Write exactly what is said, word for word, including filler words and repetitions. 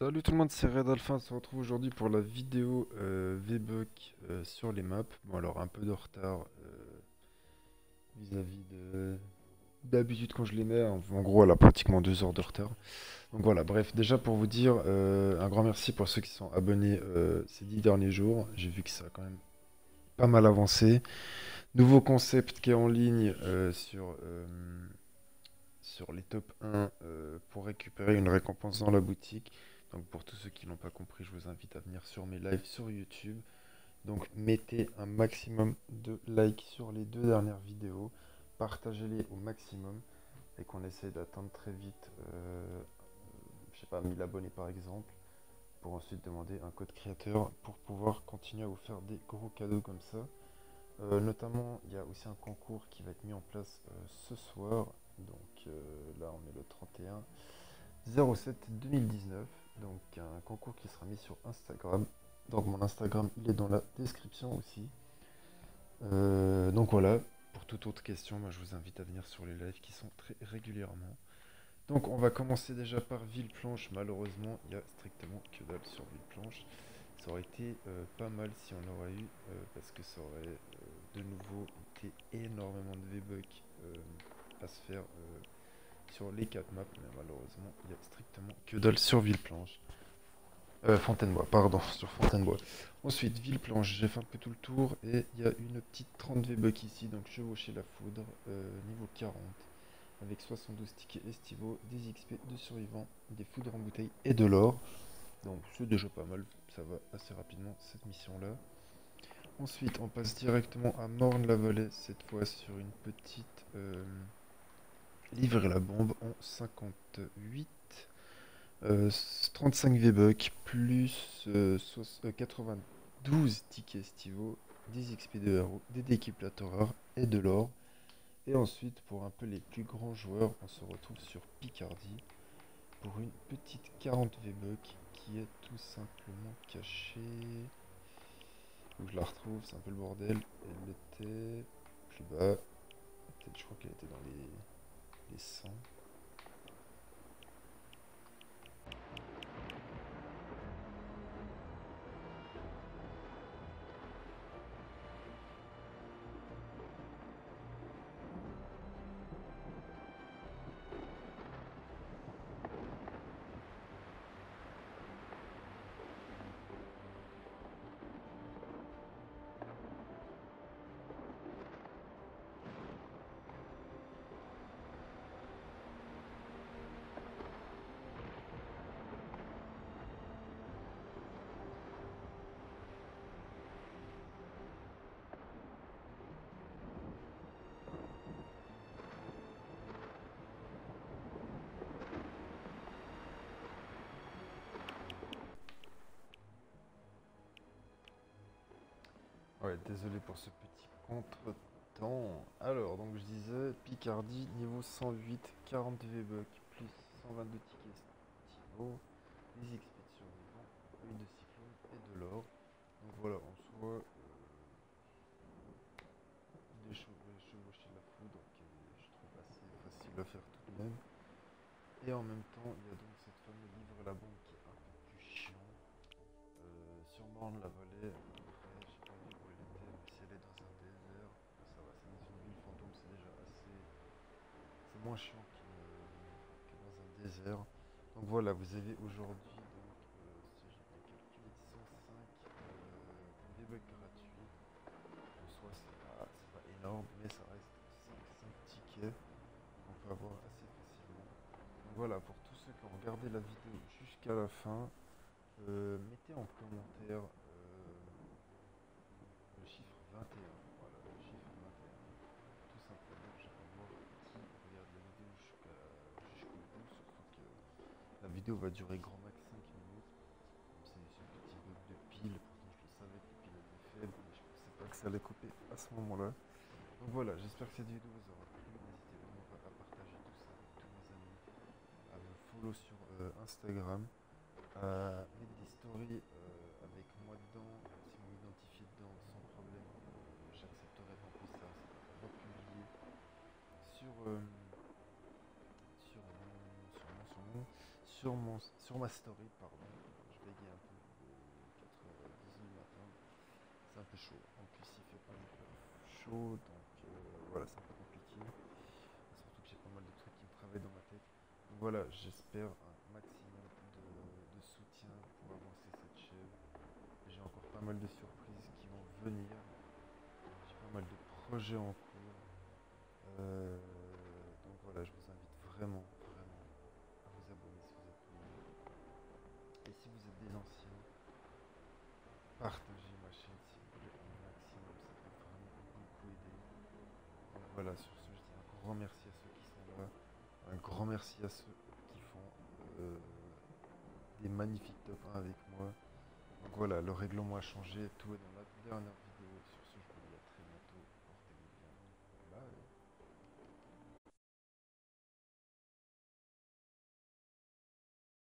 Salut tout le monde, c'est Red Alpha. On se retrouve aujourd'hui pour la vidéo euh, V-Buck euh, sur les maps. Bon, alors un peu de retard euh, vis-à-vis de d'habitude quand je les mets. En, en gros, elle a pratiquement deux heures de retard. Donc voilà, bref, déjà pour vous dire euh, un grand merci pour ceux qui sont abonnés euh, ces dix derniers jours. J'ai vu que ça a quand même pas mal avancé. Nouveau concept qui est en ligne euh, sur, euh, sur les top un euh, pour récupérer une récompense dans la boutique. Donc pour tous ceux qui n'ont pas compris, je vous invite à venir sur mes lives sur YouTube. Donc mettez un maximum de likes sur les deux dernières vidéos, partagez-les au maximum et qu'on essaie d'atteindre très vite, euh, je sais pas, mille abonnés par exemple, pour ensuite demander un code créateur pour pouvoir continuer à vous faire des gros cadeaux comme ça. Euh, notamment, il y a aussi un concours qui va être mis en place euh, ce soir. Donc euh, là, on est le trente et un zéro sept deux mille dix-neuf. Donc un concours qui sera mis sur Instagram. Donc mon Instagram, il est dans la description aussi. Euh, donc voilà, pour toute autre question, moi, je vous invite à venir sur les lives qui sont très régulièrement. Donc on va commencer déjà par Villeplanche. Malheureusement, il n'y a strictement que dalle sur Villeplanche. Ça aurait été euh, pas mal si on aurait eu, euh, parce que ça aurait euh, de nouveau été énormément de V-Bucks euh, à se faire euh, sur les quatre maps, mais malheureusement, il n'y a strictement que dalle sur Villeplanche. Euh, Fontainebois, pardon, sur Fontainebois. Ensuite, Villeplanche, j'ai fait un peu tout le tour et il y a une petite trente V-Bucks ici, donc chevaucher la foudre, euh, niveau quarante, avec soixante-douze tickets estivaux, des X P de survivants, des foudres en bouteille et de l'or. Donc c'est déjà pas mal, ça va assez rapidement cette mission-là. Ensuite, on passe directement à Morne-la-Vallée, cette fois sur une petite euh, livrer la bombe en cinquante-huit. Euh, trente-cinq V-Bucks plus euh, soix- euh, quatre-vingt-douze tickets estivaux, des X P de héros, des décuplateurs rares et de l'or. Et ensuite, pour un peu les plus grands joueurs, on se retrouve sur Picardie pour une petite quarante V-Bucks qui est tout simplement cachée. Où je la retrouve, c'est un peu le bordel. Elle était plus bas. Peut-être, je crois qu'elle était dans les, les cent. Ouais, désolé pour ce petit contre-temps. Alors, donc je disais, Picardie, niveau cent huit, quarante V-Bucks, plus cent vingt-deux tickets estivaux, des X P de survivants, une de cyclone et de l'or. Donc voilà, en soi, euh, des chevaux- chevaucher la foudre, qui est, je trouve, assez facile à faire tout de même. Et en même temps, il y a donc cette fameuse livre la bombe qui est un peu plus chiant. Euh, sur Morne-la-Vallée, après, j'ai pas vu où elle était, mais si elle est dans un désert, ça va, c'est dans une ville fantôme, c'est déjà assez. C'est moins chiant que, que dans un désert. Donc voilà, vous avez aujourd'hui, donc, euh, si j'ai bien calculé, cent cinq euh, V-Bucks gratuits. En soi, c'est pas, c'est pas énorme, mais ça reste cinq cinq tickets qu'on peut avoir assez facilement. Donc voilà, pour tous ceux qui ont regardé la vidéo jusqu'à la fin, euh, mettez en commentaire euh, le chiffre vingt et un. Voilà, le chiffre vingt et un. Tout simplement, j'aimerais voir qui regarde la vidéo jusqu'à, jusqu'au bout, surtout que la vidéo va durer grand max cinq minutes. C'est ce petit bug de pile, pourtant je le savais que les piles étaient faibles, mais je pensais pas que ça allait couper à ce moment-là. Donc voilà, j'espère que cette vidéo vous aura plu. N'hésitez vraiment pas à partager tout ça avec tous mes amis, à me follow sur euh, Instagram, à mettre des stories euh, avec moi dedans. Euh, si vous m'identifiez dedans, sans problème, euh, j'accepterai en plus ça sera republié sur, euh, sur mon, sur mon, sur mon, sur, mon, sur ma story, pardon. Je bégaye un peu de quatre heures dix du matin. C'est un peu chaud. En plus, il fait pas hyper chaud, donc euh, voilà, c'est un peu compliqué. Surtout que j'ai pas mal de trucs qui me travaillent dans ma tête. Donc voilà, j'espère un maximum de, de soutien pour avancer cette chaîne. J'ai encore pas mal de surprises qui vont venir. J'ai pas mal de projets en cours. Euh, donc voilà, je vous invite vraiment, vraiment à vous abonner si vous êtes nouveau. Et si vous êtes des anciens, partagez ma chaîne s'il vous plaît un maximum, ça peut vraiment beaucoup aider. Donc voilà, sur ce, je dis un grand merci à ceux qui sont là, un grand merci à ceux qui font euh, des magnifiques top un avec moi. Donc voilà, le règlement a changé, tout est dans la dernière vidéo.